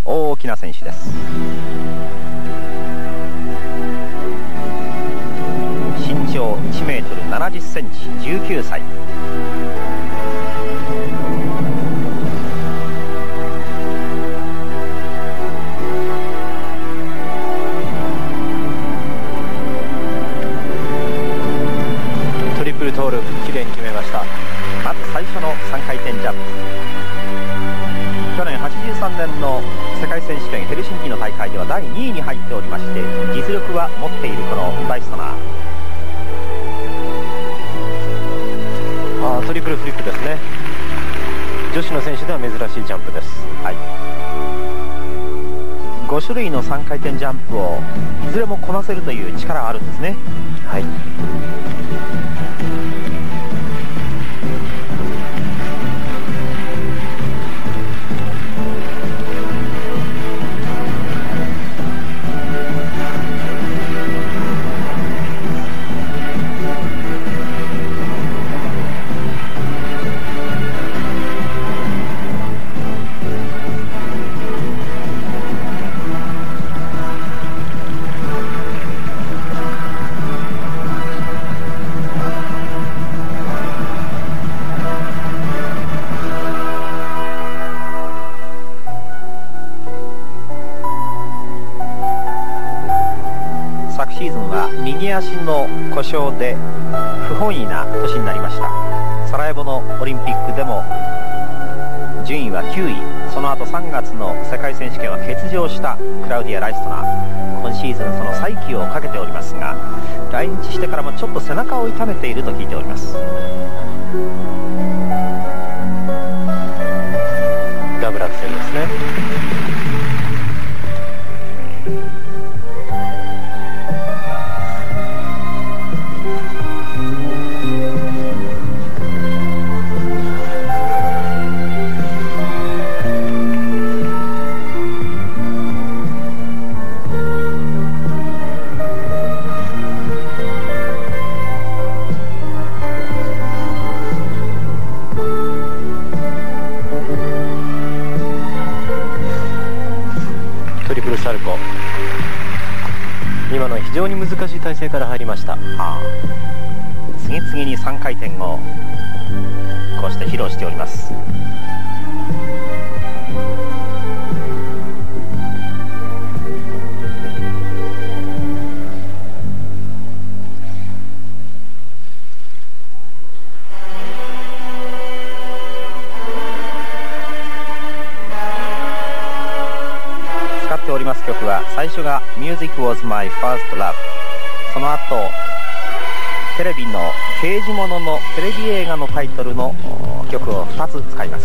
大きな選手です。身長1メートル70センチ、19歳。トリプルトーループ、きれいに決めました。まず最初の3回転ジャンプ。去年83年の世界選手権ヘルシンキの大会では第2位に入っておりまして、実力は持っているこのダイストナー。 トリプルフリップですね。女子の選手では珍しいジャンプです。 はい、5種類の3回転ジャンプをいずれもこなせるという力があるんですね。 はい、 右足の故障で不本意な年になりました。サラエボのオリンピックでも順位は9位。その後3月の世界選手権は欠場したクラウディア・ライストナー。今シーズンその再起をかけておりますが、来日してからもちょっと背中を痛めていると聞いております。 ダブルアクセルですね。今の非常に難しい体勢から入りました。 次々に3回転をこうして披露しております。使っております曲は、最初が Music was my first love、 その後テレビの刑事物のテレビ映画のタイトルの曲を2つ使います。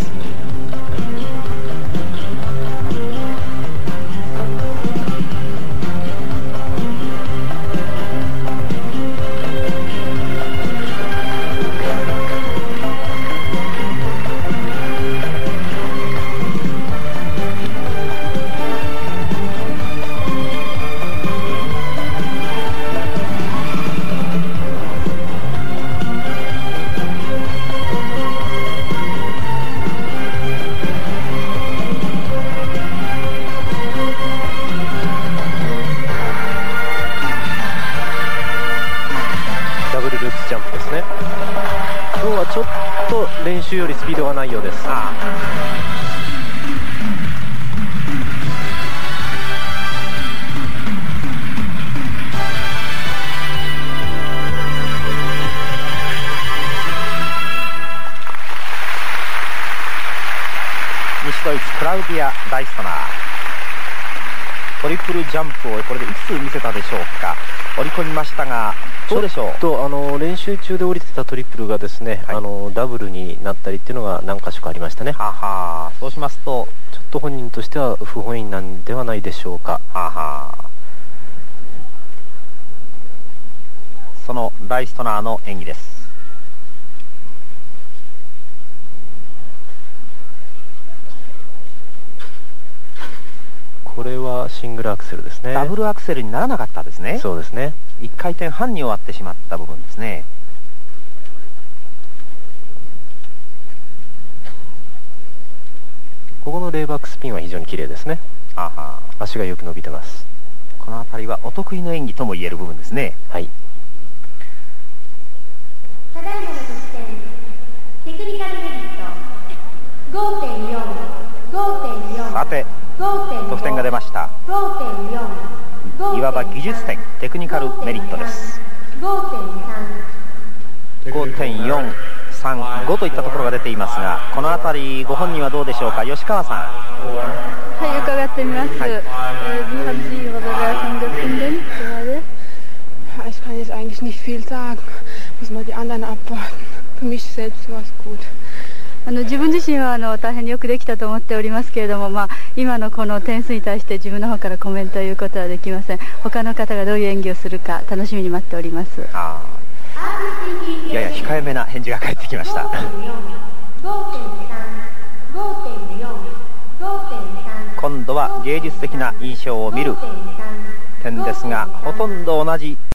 ちょっと練習よりスピードがないようです。 西ドイツクラウディア・ダイストナー、トリプルジャンプをこれでいくつ見せたでしょうか。織り込みましたが、どうでしょう。 練習中で降りてたトリプルがですね、はい、ダブルになったりっていうのが何箇所かありましたね。 そうしますとちょっと本人としては不本意なんではないでしょうか。 そのダイストナーの演技です。 これはシングルアクセルですね。 ダブルアクセルにならなかったですね。 そうですね。 1回転半に終わってしまった部分ですね。 ここのレイバックスピンは非常に綺麗ですね。 足がよく伸びてます。 この辺りはお得意の演技とも言える部分ですね。 はい。 ただいまの得点、テクニカルメリット 5.4、5.4。 さて、得点が出ました。いわば技術点、テクニカルメリットです。5.435 といったところが出ていますが、この辺りご本人はどうでしょうか。吉川さん。 はい、伺ってみます。 はい、 Wie haben Sie Ihre Bewertung gefunden gerade? Ich kann jetzt eigentlich nicht viel sagen. Muss mal die anderen abwarten. Für mich selbst war es gut. 自分自身は大変によくできたと思っておりますけれども、今のこの点数に対して自分の方からコメントを言うことはできません。他の方がどういう演技をするか楽しみに待っております。 やや控えめな返事が返ってきました。今度は芸術的な印象を見る点ですが、ほとんど同じ